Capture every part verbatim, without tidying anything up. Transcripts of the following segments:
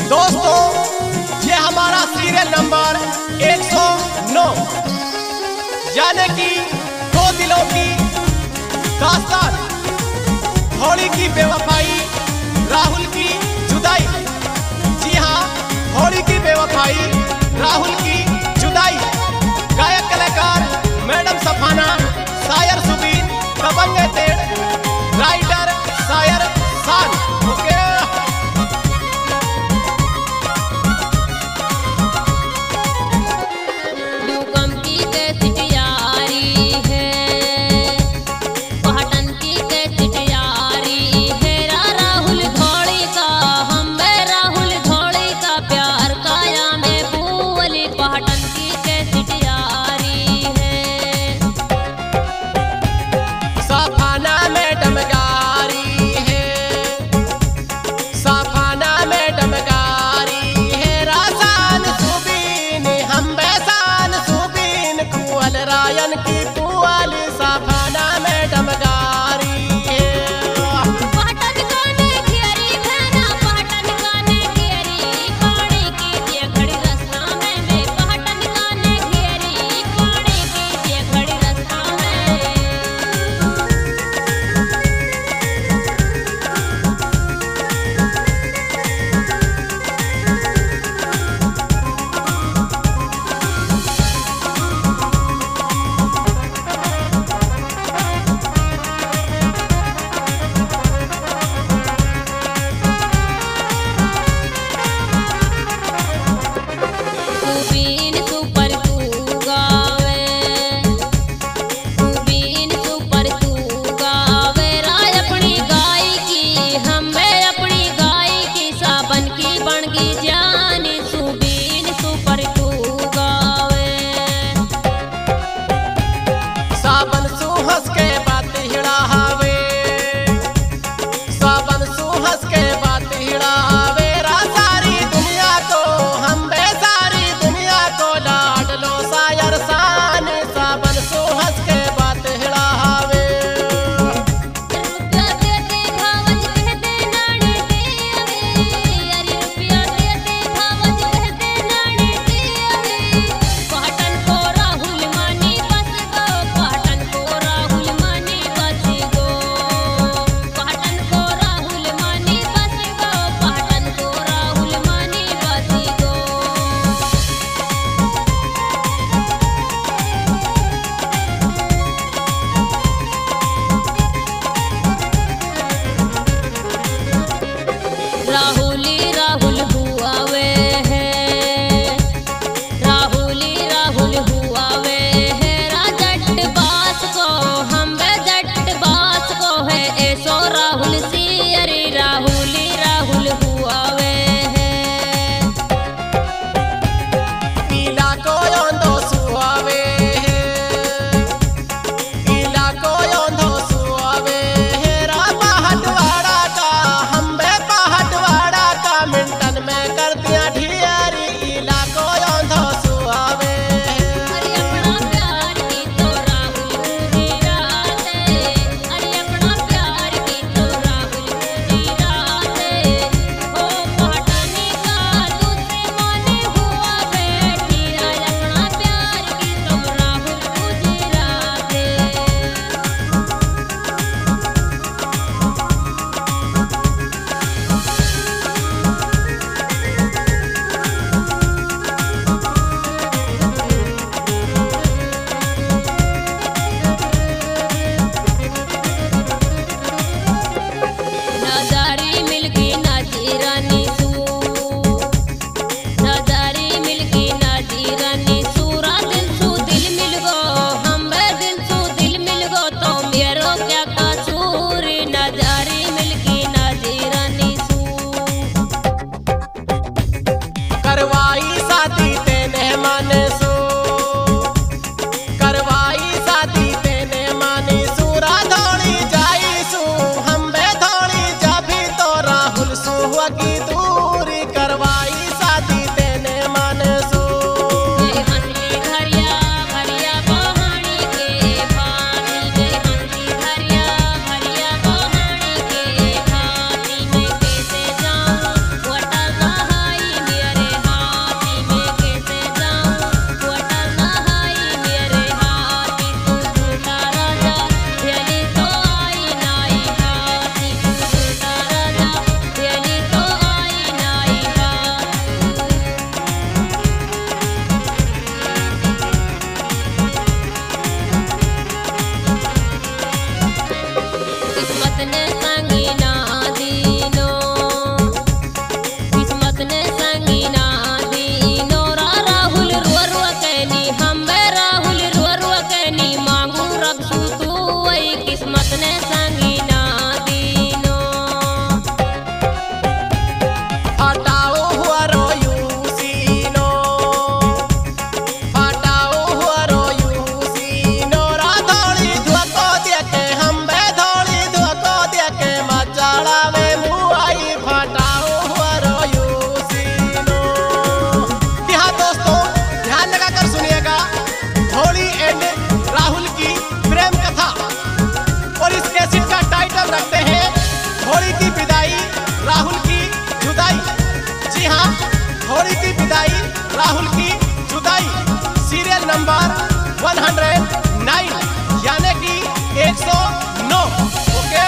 दोस्तों ये हमारा सीरियल नंबर एक सौ नौ यानी कि दो दिलों की दास्तान, होली की बेवफाई, राहुल की जुदाई। जी हाँ, होली की बेवफाई, राहुल की जुदाई। गायक कलाकार मैडम सफाना, शायर सुबीन, दबंग तेड़, राइटर शायर शान। ओके राहुल की जुदाई सीरियल नंबर एक सौ नौ यानी कि एक सौ नौ। ओके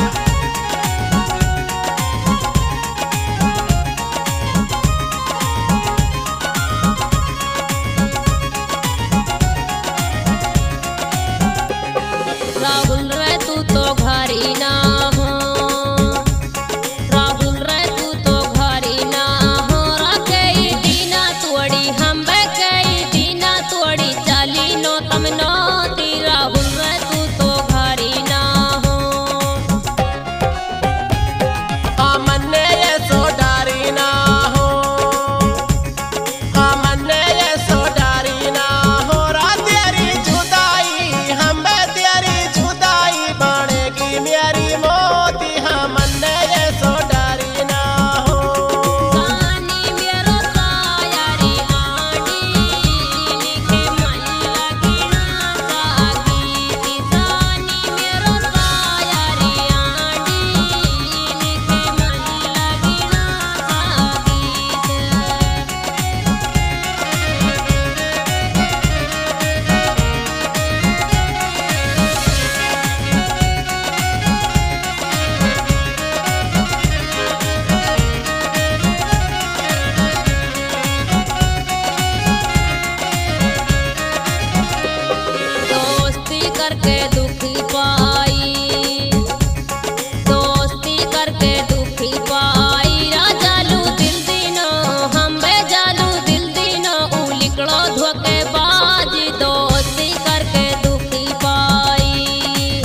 राहुल रे तू तो घरी ना हो, राहुल रे तू तो घरी ना हो, कई दीना तोड़ी हम कई दीना तोड़ी चली नो तम नो ती। राहुल रे तू तो घरी ना हो, आमन ने ये सो डारी ना हो, आमन ने ये सो डारी ना हो, रात तेरी जुदाई हम तेरी जुदाई बनेगी मेरी मोती। हमन ने ये सो डारी ना हो, सानी मेरो सायारी आंडी लिखे मन लगी ना जागी, सानी मेरो सायारी आंडी लिखे मन लगी दोस्ती करके दुखी पाई, दोस्ती करके दुखी पाई, राजालू दिल दीनो हम बेजालू दिल दीनो उलिकड़ो धोके बाजी, दोस्ती करके दुखी पाई।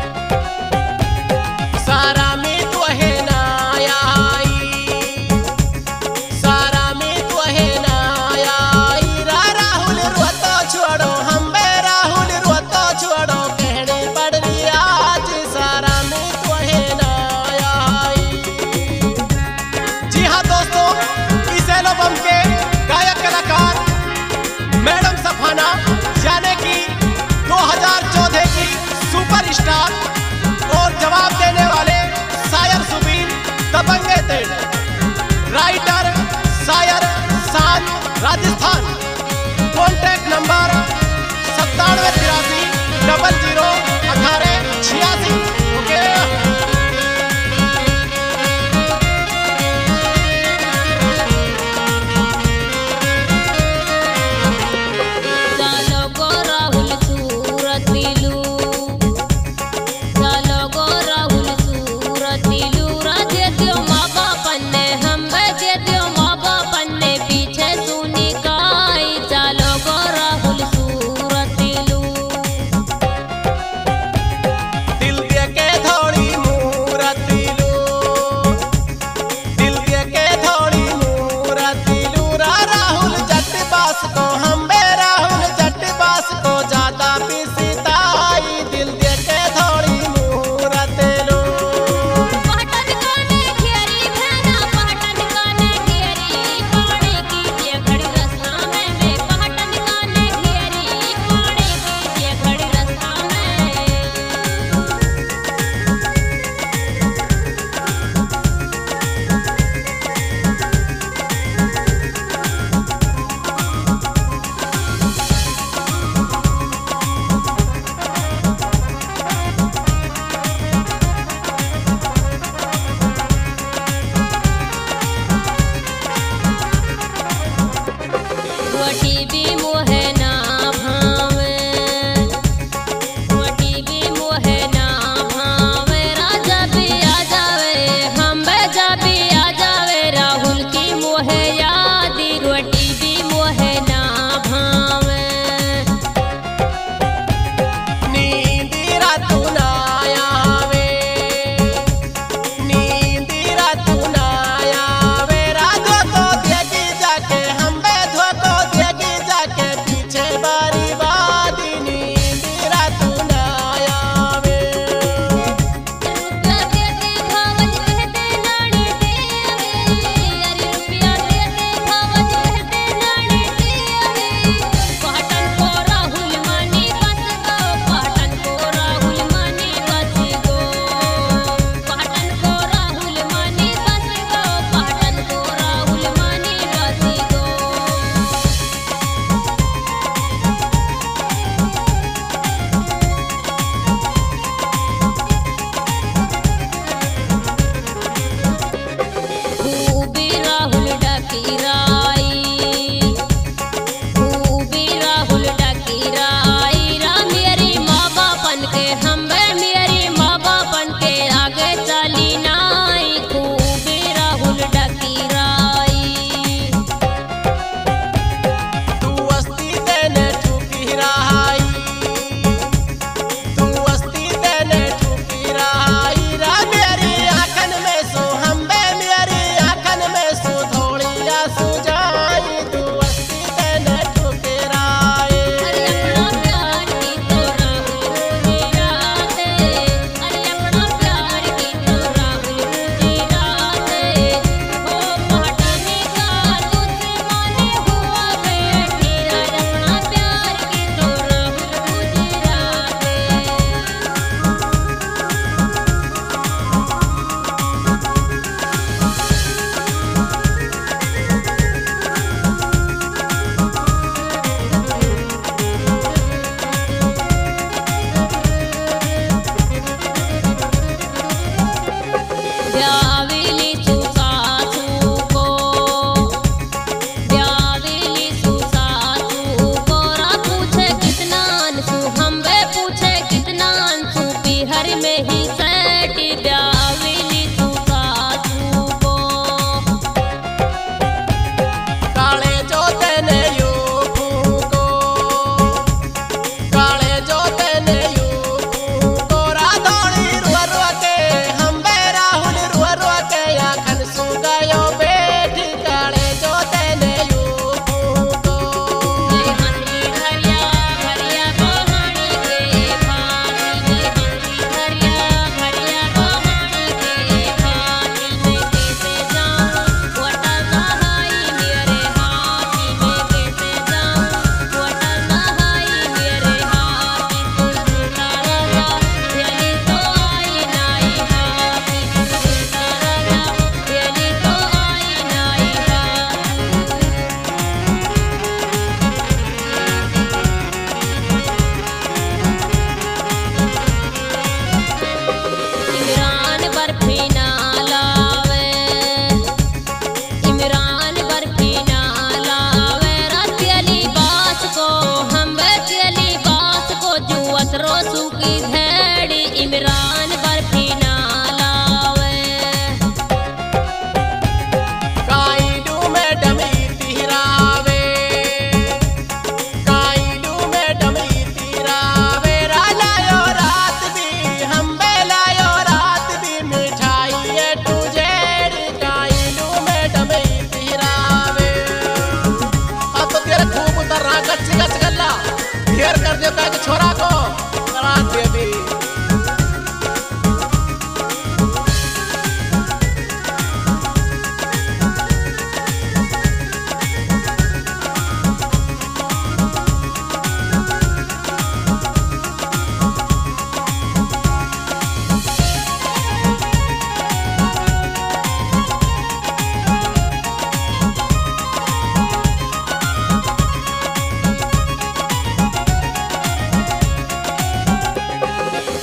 सारा में तो है ना आई, सारा में तो है ना आई, रा राहुल रोतो छोड़ो हम बे राहुल रोतो छोड़ो कहने पड़ रही आज, सारा में तो है ना आई। जी हाँ दोस्तों, इस एल्बम के गायक कलाकार मैडम सफाना यानी कि दो हज़ार चौदह की सुपरस्टार और जवाब देने वाले शायर सुबीर दबंगे तेज, राइटर शायर शान राजस्थान। कॉन्टैक्ट नंबर सत्तानवे तिरासी डबल जीरो अठारह छियासी। ओके चलो गो राहुल सूरत दिलू, चलो गो राहुल सूरत दिलू, राजे दियो माँ बापन ने हम बजे दियो माँ बापन ने पीछे सुनी काई, चलो गो राहुल सूरत दिलू। दिल दे के थोड़ी मूरत दिलू, दिल दे के थोड़ी मूरत दिलू, रा राहुल जट बास को हम बे राहुल जट बास को ज्यादा पिसताई, दिल दे के थोड़ी मूरत दिलू। पाटन काने घेरी भेना पाटन काने घेरी, पानी कीजिए खड़ी रास्ता में मैं, पाटन काने घेरी पानी कीजिए खड़ी रास्ता में। रोटी भी मोहे ना भावे, रोटी भी मोहे ना भावे, राजा भी आ जावे हम बेजा भी आ जावे, राहुल की मोहे यादी रोटी भी मोहे ना भावे। नींदी रातू ना आवे, नींदी रातू ना आवे, राधो को देगी जाके हम बे धो को देगी जाके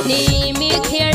नीमी खेड़